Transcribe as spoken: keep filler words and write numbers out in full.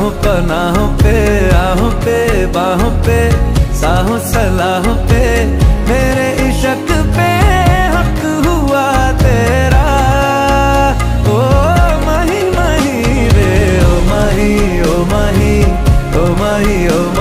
राहों पनाहों पे, आहों पे बाहों पे, साहों सलाहों पे, मेरे इश्क पे हक हुआ तेरा। ओ माही माही रे, ओ माही, ओ माही, ओ माही, ओ माही।